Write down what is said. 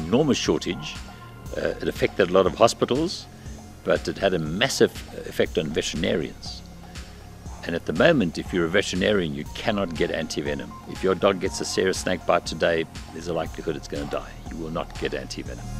enormous shortage. It affected a lot of hospitals, but it had a massive effect on veterinarians. And at the moment, if you're a veterinarian, you cannot get anti-venom. If your dog gets a serious snake bite today, there's a likelihood it's going to die. You will not get anti-venom.